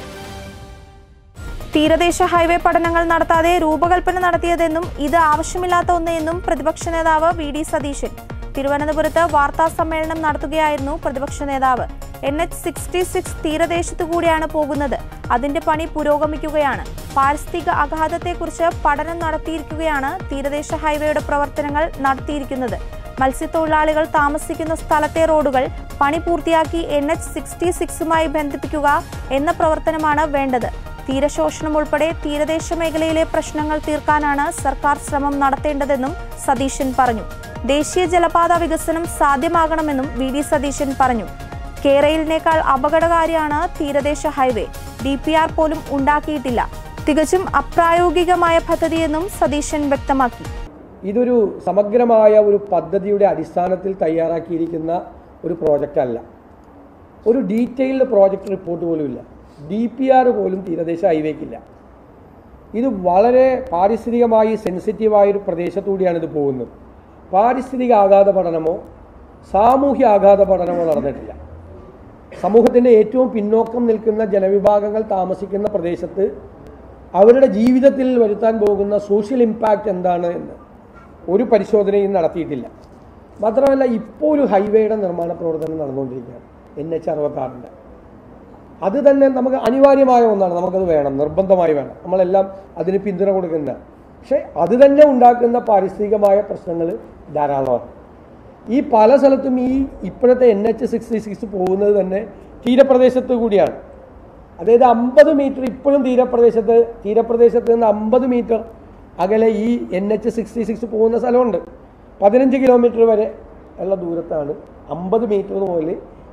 തീരദേശ ഹൈവേ പഠനങ്ങൾ നടത്താതെ രൂപകൽപ്പന നടത്തിയതെന്നും ഇത് ആവശ്യമില്ലാത്ത ഒന്ന് എന്നും പ്രതിപക്ഷ നേതാവ് VD സതീശൻ. തിരുവനന്തപുരത്ത് വാർത്താ സമ്മേളനം നടത്തുകയായിരുന്നു പ്രതിപക്ഷ നേതാവ്. NH-66 തീരദേശത്തു കൂടിയാണ് പോകുന്നത്. അതിന്റെ പണി പുരോഗമിക്കുകയാണ്. പാരിസ്ഥിതിക ആഘാതത്തെക്കുറിച്ച് പഠനം നടത്തിയിരിക്കുകയാണ്. തീരദേശ ഹൈവേയുടെ പ്രവർത്തനങ്ങൾ നടത്തിയിരിക്കുന്നത്. മത്സ്യത്തൊഴിലാളികൾ താമസിക്കുന്ന സ്ഥലത്തെ റോഡുകൾ പണി പൂർത്തിയാക്കി NH-66മായി ബന്ധിപ്പിക്കുക എന്ന പ്രവർത്തനമാണ് വേണ്ടത്. തീരശോഷണം ഉൾപ്പെടെ തീരദേശ മേഖലയിലെ പ്രശ്നങ്ങൾ തീർക്കാനാണ് സർക്കാർ ശ്രമം നടത്തേണ്ടതെന്നും സതീശൻ പറഞ്ഞു. ദേശീയ ജലപാത വികസനം സാധ്യമാകണമെന്നും VD സതീശൻ പറഞ്ഞു. കേരളിനേക്കാൾ അപകടകാരിയാണ് തീരദേശ ഹൈവേ. DPR പോലും ഉണ്ടാക്കിയിട്ടില്ല. തികച്ചും അപ്രായോഗികമായ പദ്ധതിയെന്നും സതീശൻ വ്യക്തമാക്കി. ഇതൊരു സമഗ്രമായ ഒരു പദ്ധതിയുടെ അടിസ്ഥാനത്തിൽ തയ്യാറാക്കിയിരിക്കുന്ന ഒരു പ്രോജക്റ്റ് അല്ല. ഒരു ഡീറ്റെയിൽഡ് പ്രോജക്റ്റ് റിപ്പോർട്ട് പോലും ഇല്ല. DPR പോലും തീരദേശ ഹൈവേക്കില്ല. ഇത് വളരെ പാരിസ്ഥിതികമായി സെൻസിറ്റീവായൊരു പ്രദേശത്തുകൂടിയാണ് ഇത് പോകുന്നത്. പാരിസ്ഥിതിക ആഘാത പഠനമോ സാമൂഹ്യ ആഘാത പഠനമോ നടന്നിട്ടില്ല. സമൂഹത്തിൻ്റെ ഏറ്റവും പിന്നോക്കം നിൽക്കുന്ന ജനവിഭാഗങ്ങൾ താമസിക്കുന്ന പ്രദേശത്ത് അവരുടെ ജീവിതത്തിൽ വരുത്താൻ പോകുന്ന സോഷ്യൽ ഇമ്പാക്റ്റ് എന്താണ് എന്ന് ഒരു പരിശോധനയും നടത്തിയിട്ടില്ല. മാത്രമല്ല, ഇപ്പോൾ ഒരു ഹൈവേയുടെ നിർമ്മാണ പ്രവർത്തനം നടന്നുകൊണ്ടിരിക്കുകയാണ്. NH-66. അത് തന്നെ നമുക്ക് അനിവാര്യമായ ഒന്നാണ്. നമുക്കത് വേണം, നിർബന്ധമായി വേണം. നമ്മളെല്ലാം അതിന് പിന്തുണ കൊടുക്കുന്നതാണ്. പക്ഷേ അത് തന്നെ ഉണ്ടാക്കുന്ന പാരിസ്ഥിതികമായ പ്രശ്നങ്ങൾ ധാരാളമാണ്. ഈ പല സ്ഥലത്തും ഇപ്പോഴത്തെ NH-66 പോകുന്നത് തന്നെ തീരപ്രദേശത്ത് കൂടിയാണ്. അതായത് 50 മീറ്റർ ഇപ്പോഴും തീരപ്രദേശത്ത് നിന്ന് 50 മീറ്റർ അകലെ ഈ NH-66 പോകുന്ന സ്ഥലമുണ്ട്. 15 കിലോമീറ്റർ വരെ ഉള്ള ദൂരത്താണ്, 50 മീറ്റർ മുതൽ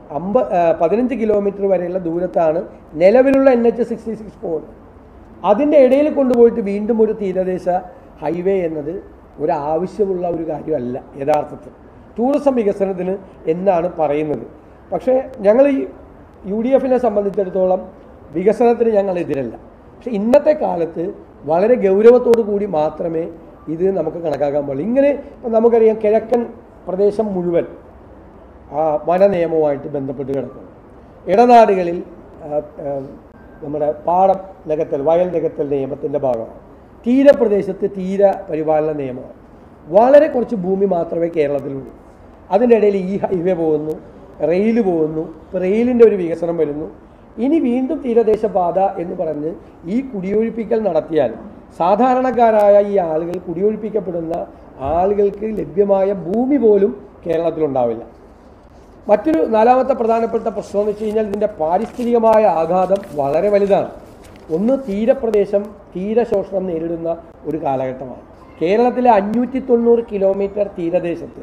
15 കിലോമീറ്റർ വരെയുള്ള ദൂരത്താണ് നിലവിലുള്ള NH-66 പോകുന്നത്. അതിൻ്റെ ഇടയിൽ കൊണ്ടുപോയിട്ട് വീണ്ടും ഒരു തീരദേശ ഹൈവേ എന്നത് ഒരു ആവശ്യമുള്ള ഒരു കാര്യമല്ല യഥാർത്ഥത്തിൽ ടൂറിസം വികസനത്തിന് എന്നാണ് പറയുന്നത്. പക്ഷേ ഞങ്ങൾ ഈ UDF-നെ സംബന്ധിച്ചിടത്തോളം വികസനത്തിന് ഞങ്ങൾ എതിരല്ല. പക്ഷേ ഇന്നത്തെ കാലത്ത് വളരെ ഗൗരവത്തോടു കൂടി മാത്രമേ ഇത് നമുക്ക് കണക്കാക്കാൻ പാടുള്ളൂ. ഇങ്ങനെ ഇപ്പം നമുക്കറിയാം, കിഴക്കൻ പ്രദേശം മുഴുവൻ വന നിയമവുമായിട്ട് ബന്ധപ്പെട്ട് കിടക്കുന്നു. ഇടനാടുകളിൽ നമ്മുടെ പാടം നികത്തൽ, വയൽ നികത്തൽ നിയമത്തിൻ്റെ ഭാഗമാണ്. തീരപ്രദേശത്ത് തീര പരിപാലന നിയമമാണ്. വളരെ കുറച്ച് ഭൂമി മാത്രമേ കേരളത്തിലുള്ളൂ. അതിൻ്റെ ഇടയിൽ ഈ ഹൈവേ പോകുന്നു, റെയിൽ പോകുന്നു, ഇപ്പോൾ റെയിലിൻ്റെ ഒരു വികസനം വരുന്നു. ഇനി വീണ്ടും തീരദേശ പാത എന്ന് പറഞ്ഞ് ഈ കുടിയൊഴിപ്പിക്കൽ നടത്തിയാൽ സാധാരണക്കാരായ ഈ ആളുകൾ, കുടിയൊഴിപ്പിക്കപ്പെടുന്ന ആളുകൾക്ക് ലഭ്യമായ ഭൂമി പോലും കേരളത്തിലുണ്ടാവില്ല. മറ്റൊരു നാലാമത്തെ പ്രധാനപ്പെട്ട പ്രശ്നം എന്ന് വെച്ച് കഴിഞ്ഞാൽ ഇതിൻ്റെ പാരിസ്ഥിതികമായ ആഘാതം വളരെ വലുതാണ്. ഒന്ന്, തീരപ്രദേശം തീരശോഷണം നേരിടുന്ന ഒരു കാലഘട്ടമാണ്. കേരളത്തിലെ 590 കിലോമീറ്റർ തീരദേശത്ത്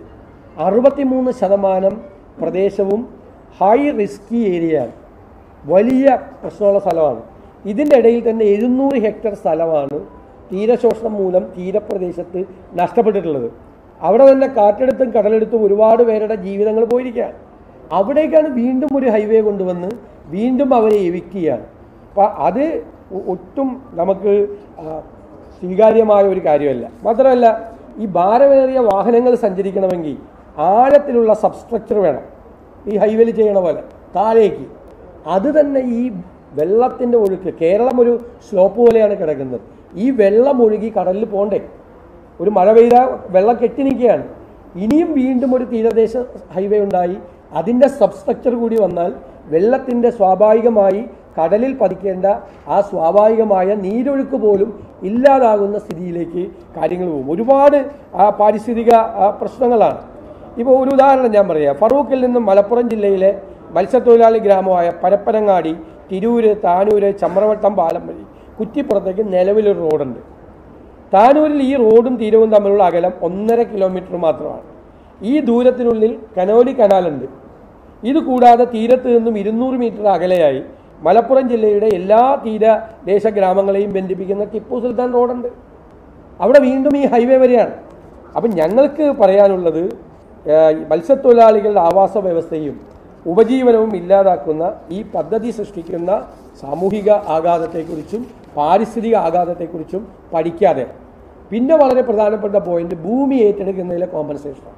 63% പ്രദേശവും ഹൈ റിസ്കി ഏരിയയാണ്, വലിയ പ്രശ്നമുള്ള സ്ഥലമാണ്. ഇതിൻ്റെ ഇടയിൽ തന്നെ 700 ഹെക്ടർ സ്ഥലമാണ് തീരശോഷണം മൂലം തീരപ്രദേശത്ത് നഷ്ടപ്പെട്ടിട്ടുള്ളത്. അവിടെ തന്നെ കാറ്റെടുത്തും കടലെടുത്തും ഒരുപാട് പേരുടെ ജീവിതങ്ങൾ പോയിരിക്കുകയാണ്. അവിടേക്കാണ് വീണ്ടും ഒരു ഹൈവേ കൊണ്ടുവന്ന് വീണ്ടും അവരെ എവിക്കുകയാണ്. അപ്പം അത് ഒട്ടും നമുക്ക് സ്വീകാര്യമായ ഒരു കാര്യമല്ല. മാത്രമല്ല, ഈ ഭാരമേറിയ വാഹനങ്ങൾ സഞ്ചരിക്കണമെങ്കിൽ ആഴത്തിലുള്ള സബ്സ്ട്രക്ചർ വേണം. ഈ ഹൈവേയിൽ ചെയ്യണ പോലെ താഴേക്ക്. അത് തന്നെ ഈ വെള്ളത്തിൻ്റെ ഒഴുക്ക്, കേരളം ഒരു സ്ലോപ്പ് പോലെയാണ് കിടക്കുന്നത്. ഈ വെള്ളം ഒഴുകി കടലിൽ പോകണ്ടേ? ഒരു മഴ പെയ്താൽ വെള്ളം കെട്ടി നിൽക്കുകയാണ്. ഇനിയും വീണ്ടും ഒരു തീരദേശ ഹൈവേ ഉണ്ടായി അതിൻ്റെ സബ്സ്ട്രക്ചർ കൂടി വന്നാൽ വെള്ളത്തിൻ്റെ സ്വാഭാവികമായി കടലിൽ പതിക്കേണ്ട ആ സ്വാഭാവികമായ നീരൊഴുക്ക് പോലും ഇല്ലാതാകുന്ന സ്ഥിതിയിലേക്ക് കാര്യങ്ങൾ പോകും. ഒരുപാട് പാരിസ്ഥിതിക പ്രശ്നങ്ങളാണ്. ഇപ്പോൾ ഒരു ഉദാഹരണം ഞാൻ പറയാം. ഫറൂഖിൽ നിന്നും മലപ്പുറം ജില്ലയിലെ മത്സ്യത്തൊഴിലാളി ഗ്രാമമായ പരപ്പനങ്ങാടി, തിരൂര്, താനൂര്, ചമ്രവട്ടം പാലം വഴി കുറ്റിപ്പുറത്തേക്ക് നിലവിലൊരു റോഡുണ്ട്. താനൂരിൽ ഈ റോഡും തീരവും തമ്മിലുള്ള അകലം 1.5 കിലോമീറ്റർ മാത്രമാണ്. ഈ ദൂരത്തിനുള്ളിൽ കനോലി കനാലുണ്ട്. ഇതുകൂടാതെ തീരത്ത് നിന്നും 200 മീറ്റർ അകലെയായി മലപ്പുറം ജില്ലയുടെ എല്ലാ തീരദേശ ഗ്രാമങ്ങളെയും ബന്ധിപ്പിക്കുന്ന ടിപ്പു സുൽത്താൻ റോഡുണ്ട്. അവിടെ വീണ്ടും ഈ ഹൈവേ വരെയാണ്. അപ്പം ഞങ്ങൾക്ക് പറയാനുള്ളത്, മത്സ്യത്തൊഴിലാളികളുടെ ആവാസ വ്യവസ്ഥയും ഉപജീവനവും ഇല്ലാതാക്കുന്ന ഈ പദ്ധതി സൃഷ്ടിക്കുന്ന സാമൂഹിക ആഘാതത്തെക്കുറിച്ചും പാരിസ്ഥിതിക ആഘാതത്തെക്കുറിച്ചും പഠിക്കാതെ പിന്നെ വളരെ പ്രധാനപ്പെട്ട പോയിന്റ് ഭൂമി ഏറ്റെടുക്കുന്നതിലെ കോമ്പൻസേഷനാണ്.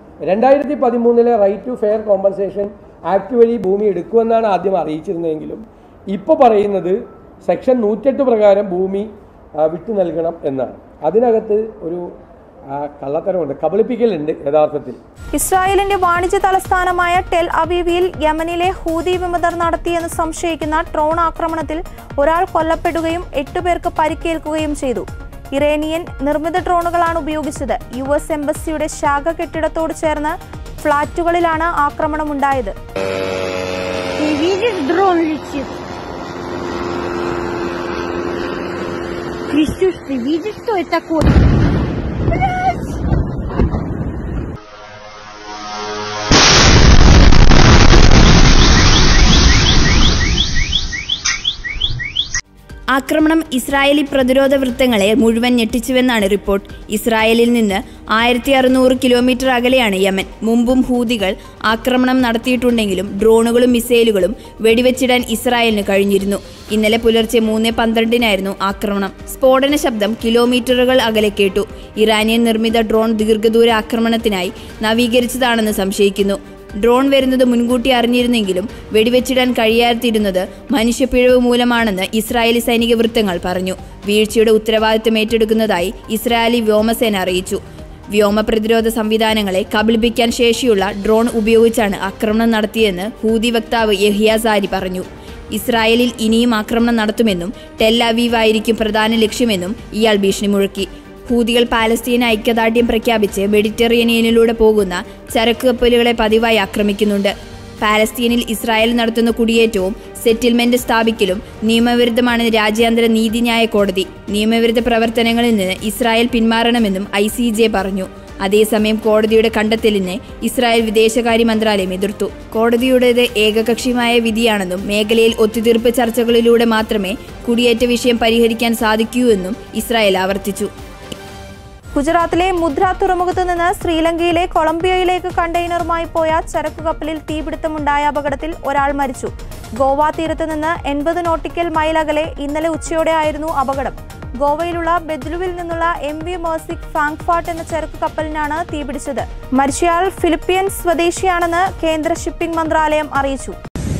2013 right to fair compensation act വഴി ഭൂമി എടുക്കുമെന്നാണ് ആദ്യം അറിയിച്ചിരുന്നതെങ്കിലും ഇപ്പോൾ പറയുന്നത് സെക്ഷൻ 108 പ്രകാരം ഭൂമി വിട്ടു നൽകണം എന്നാണ്. അതിനകത്ത് ഒരു കള്ളത്തരമുണ്ട്, കബളിപ്പിക്കലുണ്ട് യഥാർത്ഥത്തിൽ. ഇസ്രായേലിന്റെ വാണിജ്യ തലസ്ഥാനമായ ടെൽ അവീവിൽ യമനിലെ ഹൂതി വിമതർ നടത്തിയെന്ന് സംശയിക്കുന്ന ഡ്രോൺ ആക്രമണത്തിൽ ഒരാൾ കൊല്ലപ്പെടുകയും 8 പേർക്ക് പരിക്കേൽക്കുകയും ചെയ്തു. ഇറാനിയൻ നിർമ്മിത ഡ്രോണുകളാണ് ഉപയോഗിച്ചത്. US എംബസിയുടെ ശാഖ കെട്ടിടത്തോട് ചേർന്ന് ഫ്ളാറ്റുകളിലാണ് ആക്രമണമുണ്ടായത്. Крестюш, ты видишь, что это такое? ആക്രമണം ഇസ്രായേലി പ്രതിരോധ വൃത്തങ്ങളെ മുഴുവൻ ഞെട്ടിച്ചുവെന്നാണ് റിപ്പോർട്ട്. ഇസ്രായേലിൽ നിന്ന് 1600 കിലോമീറ്റർ അകലെയാണ് യമൻ. മുമ്പും ഹൂതികൾ ആക്രമണം നടത്തിയിട്ടുണ്ടെങ്കിലും ഡ്രോണുകളും മിസൈലുകളും വെടിവെച്ചിടാൻ ഇസ്രായേലിന് കഴിഞ്ഞിരുന്നു. ഇന്നലെ പുലർച്ചെ 3:12 ആക്രമണം. സ്ഫോടന ശബ്ദം കിലോമീറ്ററുകൾ അകലെ കേട്ടു. ഇറാനിയൻ നിർമ്മിത ഡ്രോൺ ദീർഘദൂര ആക്രമണത്തിനായി നവീകരിച്ചതാണെന്ന് സംശയിക്കുന്നു. ഡ്രോൺ വരുന്നത് മുൻകൂട്ടി അറിഞ്ഞിരുന്നെങ്കിലും വെടിവെച്ചിടാൻ കഴിയാതിരുന്നത് മനുഷ്യപ്പിഴവ് മൂലമാണെന്ന് ഇസ്രായേലി സൈനിക വൃത്തങ്ങൾ പറഞ്ഞു. വീഴ്ചയുടെ ഉത്തരവാദിത്തം ഏറ്റെടുക്കുന്നതായി ഇസ്രായേലി വ്യോമസേന അറിയിച്ചു. വ്യോമ പ്രതിരോധ സംവിധാനങ്ങളെ കബളിപ്പിക്കാൻ ശേഷിയുള്ള ഡ്രോൺ ഉപയോഗിച്ചാണ് ആക്രമണം നടത്തിയെന്ന് ഹൂതി വക്താവ് യഹിയ സാരി പറഞ്ഞു. ഇസ്രായേലിൽ ഇനിയും ആക്രമണം നടത്തുമെന്നും ടെൽ അവീവ് ആയിരിക്കും പ്രധാന ലക്ഷ്യമെന്നും ഇയാൾ ഭീഷണി മുഴക്കി. ഹൂതികൾ പാലസ്തീൻ ഐക്യദാർഢ്യം പ്രഖ്യാപിച്ച് മെഡിറ്ററേനിയനിലൂടെ പോകുന്ന ചരക്ക് കപ്പലുകളെ പതിവായി ആക്രമിക്കുന്നുണ്ട്. പാലസ്തീനിൽ ഇസ്രായേൽ നടത്തുന്ന കുടിയേറ്റവും സെറ്റിൽമെന്റ് സ്ഥാപിക്കലും നിയമവിരുദ്ധമാണെന്ന് രാജ്യാന്തര നീതിന്യായ കോടതി. നിയമവിരുദ്ധ പ്രവർത്തനങ്ങളിൽ നിന്ന് ഇസ്രായേൽ പിന്മാറണമെന്നും ICJ പറഞ്ഞു. അതേസമയം കോടതിയുടെ കണ്ടെത്തലിനെ ഇസ്രായേൽ വിദേശകാര്യ മന്ത്രാലയം എതിർത്തു. കോടതിയുടേത് ഏകകക്ഷിയുമായ വിധിയാണെന്നും മേഖലയിൽ ഒത്തുതീർപ്പ് ചർച്ചകളിലൂടെ മാത്രമേ കുടിയേറ്റ വിഷയം പരിഹരിക്കാൻ സാധിക്കൂ എന്നും ഇസ്രായേൽ ആവർത്തിച്ചു. ഗുജറാത്തിലെ മുദ്ര തുറമുഖത്ത് നിന്ന് ശ്രീലങ്കയിലെ കൊളംബിയയിലേക്ക് കണ്ടെയ്നറുമായി പോയ ചരക്കു കപ്പലിൽ തീപിടുത്തമുണ്ടായ അപകടത്തിൽ ഒരാൾ മരിച്ചു. ഗോവ തീരത്ത് നിന്ന് 80 നോട്ടിക്കൽ മൈൽ അകലെ ഇന്നലെ ഉച്ചയോടെ ആയിരുന്നു അപകടം. ഗോവയിലുള്ള ബെദ്ലുവിൽ നിന്നുള്ള MV മെർസിക് ഫ്രാങ്ക്ഫർട്ട് എന്ന ചരക്കു കപ്പലിനാണ് തീപിടിച്ചത്. മരിച്ചയാൾ ഫിലിപ്പീൻസ് സ്വദേശിയാണെന്ന് കേന്ദ്ര ഷിപ്പിംഗ് മന്ത്രാലയം അറിയിച്ചു.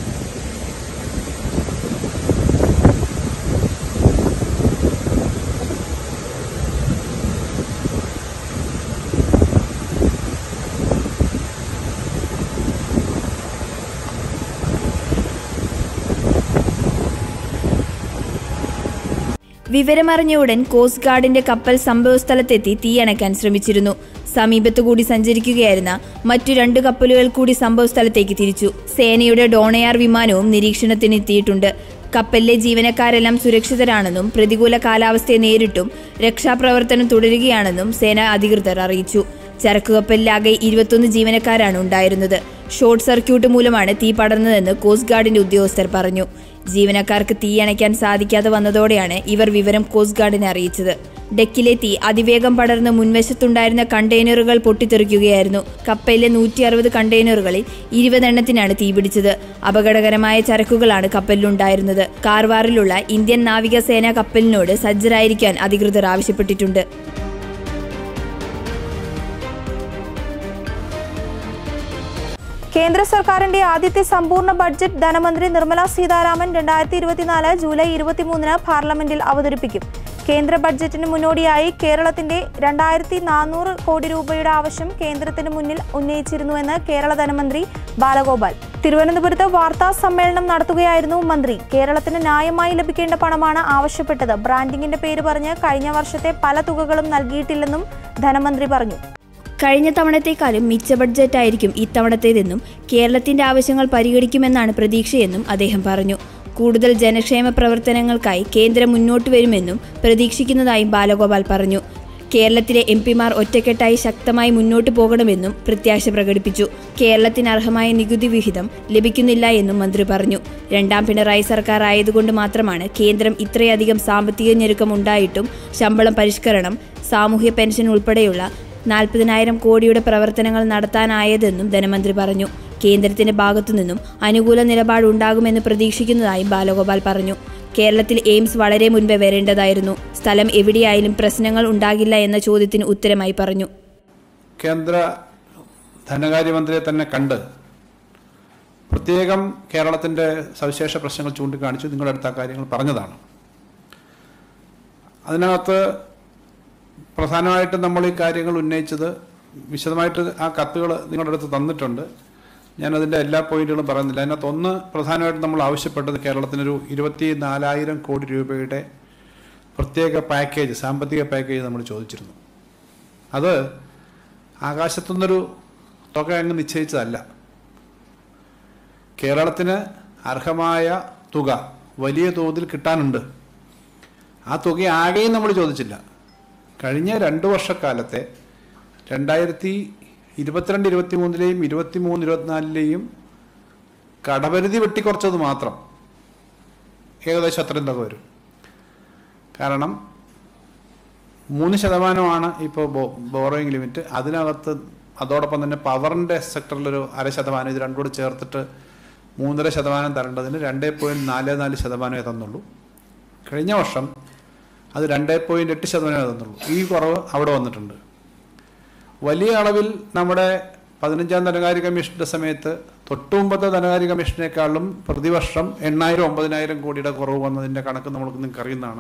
വിവരമറിഞ്ഞ ഉടൻ കോസ്റ്റ് ഗാർഡിന്റെ കപ്പൽ സംഭവസ്ഥലത്തെത്തി തീയണയ്ക്കാൻ ശ്രമിച്ചിരുന്നു. സമീപത്തുകൂടി സഞ്ചരിക്കുകയായിരുന്ന മറ്റു 2 കപ്പലുകൾ കൂടി സംഭവസ്ഥലത്തേക്ക് തിരിച്ചു. സേനയുടെ ഡോണയാർ വിമാനവും നിരീക്ഷണത്തിനെത്തിയിട്ടുണ്ട്. കപ്പലിലെ ജീവനക്കാരെല്ലാം സുരക്ഷിതരാണെന്നും പ്രതികൂല കാലാവസ്ഥയെ നേരിട്ടും രക്ഷാപ്രവർത്തനം തുടരുകയാണെന്നും സേന അധികൃതർ അറിയിച്ചു. ചരക്കുകപ്പലിലാകെ 21 ജീവനക്കാരാണ് ഉണ്ടായിരുന്നത്. ഷോർട്ട് സർക്യൂട്ട് മൂലമാണ് തീ പടർന്നതെന്ന് കോസ്റ്റ് ഗാർഡിന്റെ ഉദ്യോഗസ്ഥർ പറഞ്ഞു. ജീവനക്കാർക്ക് തീയണയ്ക്കാൻ സാധിക്കാതെ വന്നതോടെയാണ് ഇവർ വിവരം കോസ്റ്റ് ഗാർഡിനെ അറിയിച്ചത്. ഡെക്കിലെ തീ അതിവേഗം പടർന്ന് മുൻവശത്തുണ്ടായിരുന്ന കണ്ടെയ്നറുകൾ പൊട്ടിത്തെറിക്കുകയായിരുന്നു. കപ്പലിലെ 160 കണ്ടെയ്നറുകളിൽ 20 എണ്ണത്തിനാണ് തീപിടിച്ചത്. അപകടകരമായ ചരക്കുകളാണ് കപ്പലിലുണ്ടായിരുന്നത്. കാർവാറിലുള്ള ഇന്ത്യൻ നാവികസേന കപ്പലിനോട് സജ്ജരായിരിക്കാൻ അധികൃതർ ആവശ്യപ്പെട്ടിട്ടുണ്ട്. കേന്ദ്ര സർക്കാരിന്റെ ആദ്യത്തെ സമ്പൂർണ്ണ ബഡ്ജറ്റ് ധനമന്ത്രി നിർമ്മല സീതാരാമൻ 2024 ജൂലൈ 23 പാർലമെന്റിൽ അവതരിപ്പിക്കും. കേന്ദ്ര ബഡ്ജറ്റിന് മുന്നോടിയായി കേരളത്തിന്റെ 2400 കോടി രൂപയുടെ ആവശ്യം കേന്ദ്രത്തിന് മുന്നിൽ ഉന്നയിച്ചിരുന്നുവെന്ന് കേരള ധനമന്ത്രി ബാലഗോപാൽ തിരുവനന്തപുരത്ത് വാർത്താ സമ്മേളനം നടത്തുകയായിരുന്നു മന്ത്രി. കേരളത്തിന് ന്യായമായി ലഭിക്കേണ്ട പണമാണ് ആവശ്യപ്പെട്ടത്. ബ്രാൻഡിങ്ങിന്റെ പേര് പറഞ്ഞ് കഴിഞ്ഞ വർഷത്തെ പല തുകകളും നൽകിയിട്ടില്ലെന്നും ധനമന്ത്രി പറഞ്ഞു. കഴിഞ്ഞ തവണത്തേക്കാളും മിച്ച ബഡ്ജറ്റായിരിക്കും ഇത്തവണത്തേതെന്നും കേരളത്തിന്റെ ആവശ്യങ്ങൾ പരിഗണിക്കുമെന്നാണ് പ്രതീക്ഷയെന്നും അദ്ദേഹം പറഞ്ഞു. കൂടുതൽ ജനക്ഷേമ പ്രവർത്തനങ്ങൾക്കായി കേന്ദ്രം മുന്നോട്ട് വരുമെന്നും പ്രതീക്ഷിക്കുന്നതായും ബാലഗോപാൽ പറഞ്ഞു. കേരളത്തിലെ MP-മാർ ഒറ്റക്കെട്ടായി ശക്തമായി മുന്നോട്ട് പോകണമെന്നും പ്രത്യാശ പ്രകടിപ്പിച്ചു. കേരളത്തിന് അർഹമായ നികുതി വിഹിതം ലഭിക്കുന്നില്ല എന്നും മന്ത്രി പറഞ്ഞു. 2ാം പിണറായി സർക്കാർ ആയതുകൊണ്ട് മാത്രമാണ് കേന്ദ്രം ഇത്രയധികം സാമ്പത്തിക ഞെരുക്കം ഉണ്ടായിട്ടും ശമ്പളം പരിഷ്കരണം, സാമൂഹ്യ പെൻഷൻ ഉൾപ്പെടെയുള്ള 40,000 കോടിയുടെ പ്രവർത്തനങ്ങൾ നടത്താനായതെന്നും ധനമന്ത്രി പറഞ്ഞു. കേന്ദ്രത്തിന്റെ ഭാഗത്തുനിന്നും അനുകൂല നിലപാടുണ്ടാകുമെന്ന് പ്രതീക്ഷിക്കുന്നതായും ബാലഗോപാൽ പറഞ്ഞു. കേരളത്തിൽ എയിംസ് വളരെ മുൻപേ വരേണ്ടതായിരുന്നു. സ്ഥലം എവിടെയായാലും പ്രശ്നങ്ങൾ ഉണ്ടാകില്ല എന്ന ചോദ്യത്തിന് ഉത്തരമായി പറഞ്ഞു. കേന്ദ്ര ധനകാര്യമന്ത്രിയെ തന്നെ കണ്ട് പ്രത്യേകം കേരളത്തിന്റെ സവിശേഷ പ്രശ്നങ്ങൾ ചൂണ്ടിക്കാണിച്ചു നിങ്ങളുടെ അടുത്ത കാര്യങ്ങൾ പറഞ്ഞതാണ്. അതിനകത്ത് പ്രധാനമായിട്ടും നമ്മൾ ഈ കാര്യങ്ങൾ ഉന്നയിച്ചത് വിശദമായിട്ട് ആ കത്തുകൾ നിങ്ങളുടെ അടുത്ത് തന്നിട്ടുണ്ട്. ഞാനതിൻ്റെ എല്ലാ പോയിന്റുകളും പറയുന്നില്ല. അതിനകത്ത് ഒന്ന് പ്രധാനമായിട്ടും നമ്മൾ ആവശ്യപ്പെട്ടത് കേരളത്തിനൊരു 24,000 കോടി രൂപയുടെ പ്രത്യേക പാക്കേജ്, സാമ്പത്തിക പാക്കേജ് നമ്മൾ ചോദിച്ചിരുന്നു. അത് ആകാശത്തുനിന്നൊരു തുക അങ്ങ് നിശ്ചയിച്ചതല്ല. കേരളത്തിന് അർഹമായ തുക വലിയ തോതിൽ കിട്ടാനുണ്ട്. ആ തുക ആകെയും നമ്മൾ ചോദിച്ചില്ല. കഴിഞ്ഞ 2 വർഷക്കാലത്തെ 2022-23 23-24 കടപരിധി വെട്ടിക്കുറച്ചത് മാത്രം ഏകദേശം അത്രയും തുക വരും. കാരണം 3% ഇപ്പോൾ ബോറോയിങ് ലിമിറ്റ്. അതിനകത്ത് അതോടൊപ്പം തന്നെ പവറിൻ്റെ സെക്ടറിലൊരു 0.5%, ഇത് രണ്ടും കൂടി ചേർത്തിട്ട് 3.5% തരേണ്ടതിന് 2.44% തന്നുള്ളൂ. കഴിഞ്ഞ വർഷം അത് 2.8% തന്നുള്ളൂ. ഈ കുറവ് അവിടെ വന്നിട്ടുണ്ട്. വലിയ അളവിൽ നമ്മുടെ 15ാം ധനകാര്യ കമ്മീഷന്റെ സമയത്ത് തൊട്ടുമുമ്പത്തെ ധനകാര്യ കമ്മീഷനേക്കാളും പ്രതിവർഷം 8,000-9,000 കോടിയുടെ കുറവ് വന്നതിൻ്റെ കണക്ക് നിങ്ങൾക്ക് അറിയുന്നതാണ്.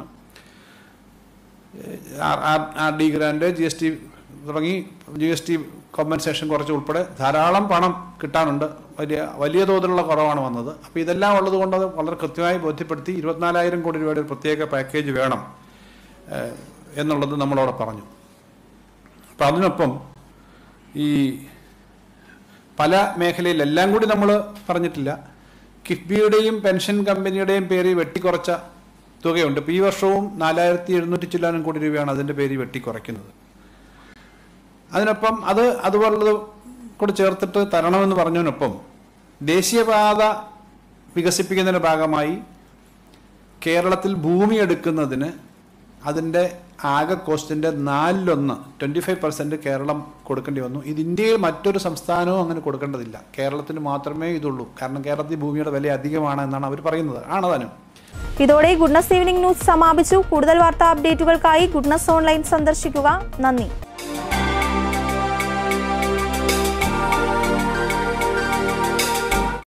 RD ഗ്രാൻഡ്, GST തുടങ്ങി GST കോമ്പൻസേഷൻ കുറച്ച് ഉൾപ്പെടെ ധാരാളം പണം കിട്ടാനുണ്ട്. വലിയ തോതിലുള്ള കുറവാണ് വന്നത്. അപ്പോൾ ഇതെല്ലാം ഉള്ളതുകൊണ്ട് അത് വളരെ കൃത്യമായി ബോധ്യപ്പെടുത്തി 24,000 കോടി രൂപയുടെ ഒരു പ്രത്യേക പാക്കേജ് വേണം എന്നുള്ളത് നമ്മളവിടെ പറഞ്ഞു. അപ്പം അതിനൊപ്പം ഈ പല മേഖലയിൽ എല്ലാം കൂടി നമ്മൾ പറഞ്ഞിട്ടില്ല. കിഫ്ബിയുടെയും പെൻഷൻ കമ്പനിയുടെയും പേരിൽ വെട്ടിക്കുറച്ച തുകയുണ്ട്. ഇപ്പോൾ ഈ വർഷവും 4,700 ചില്ലാനും കോടി രൂപയാണ് അതിൻ്റെ പേരിൽ വെട്ടിക്കുറയ്ക്കുന്നത്. അതിനൊപ്പം അതുപോലുള്ളത് കൂടി ചേർത്തിട്ട് തരണമെന്ന് പറഞ്ഞതിനൊപ്പം ദേശീയപാത വികസിപ്പിക്കുന്നതിൻ്റെ ഭാഗമായി കേരളത്തിൽ ഭൂമി എടുക്കുന്നതിന് അതിൻ്റെ ആകെ കോസ്റ്റിൻ്റെ 4/1 25% കേരളം കൊടുക്കേണ്ടി വന്നു. ഇത് ഇന്ത്യയിൽ മറ്റൊരു സംസ്ഥാനവും അങ്ങനെ കൊടുക്കേണ്ടതില്ല. കേരളത്തിന് മാത്രമേ ഇതുള്ളൂ. കാരണം കേരളത്തിൽ ഭൂമിയുടെ വില അധികമാണ് എന്നാണ് അവർ പറയുന്നത്. ആണതാനും. ഇതോടെ ഗുഡ്നസ് ഈവനിംഗ് ന്യൂസ് സമാപിച്ചു. കൂടുതൽ വാർത്താ അപ്ഡേറ്റുകൾക്കായി ഗുഡ്നസ് ഓൺലൈൻ സന്ദർശിക്കുക. നന്ദി.